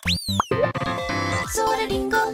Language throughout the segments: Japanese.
それリンゴ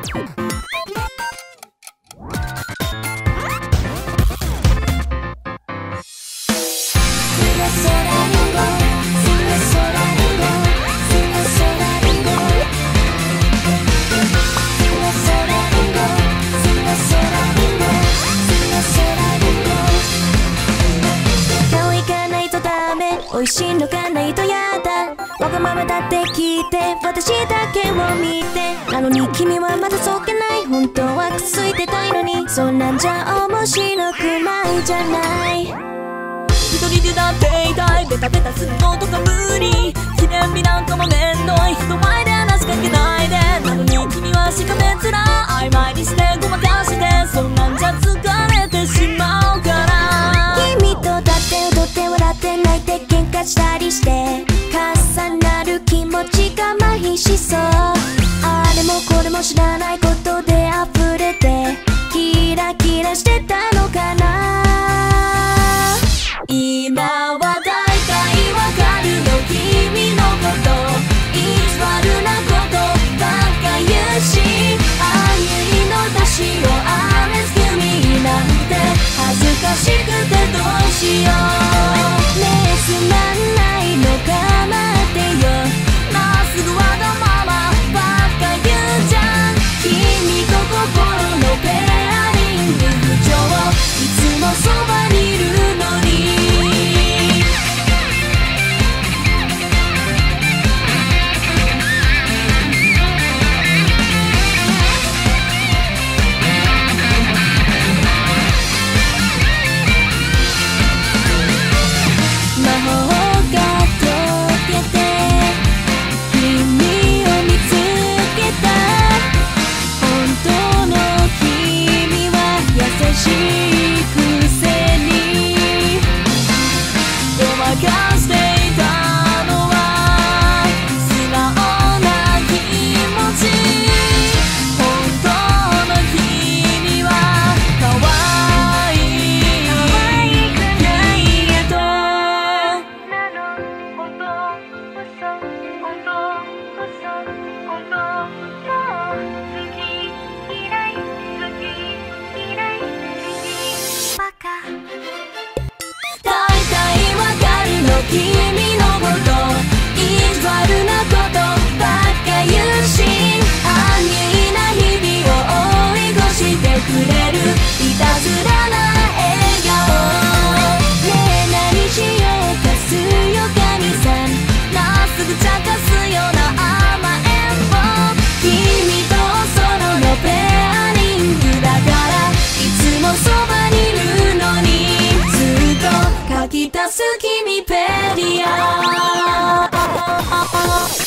美味しいのがないとやだわがままだって聞いて私だけを見てなのに君はまだそけない本当はくっついてたいのにそんなんじゃ面白くないじゃない一人でだっていたいベタベタするのとか無理記念日なんかもめんどい人前で話しかけないでなのに君はしかめ面曖昧にしてごまかしてそんなんじゃ疲れてしまうから君とだって踊って笑って泣いて喧嘩したりして重なる気持ちが麻痺しそうあれもこれも知らないことで溢れてキラキラしてたのかな今は大体わかるの君のこと意地悪なことばっか言うしああいうの年をアレスキューミーなんて恥ずかしくてどうしようねえすまんないのか待ってよまっすぐわがままばっか言うじゃん君と心のペアリング不調いつもそばにいるのに君のこと意地悪なことばっか言うし安易な日々を追い越してくれるいたずらな笑顔ねえ何しようかすよ神さんまっすぐ茶化すような甘えん坊君とソロのペアリングだからいつもそばにいるのにずっと書き足す君ペディア